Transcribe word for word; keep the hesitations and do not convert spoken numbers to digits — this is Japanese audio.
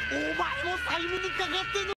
お前も債務にかかってんの